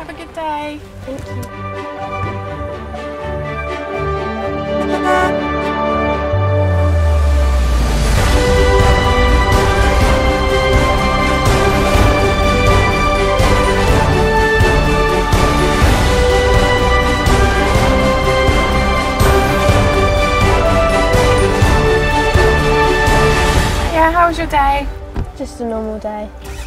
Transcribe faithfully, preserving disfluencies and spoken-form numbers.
Have a good day. Thank you. Yeah, how was your day? Just a normal day.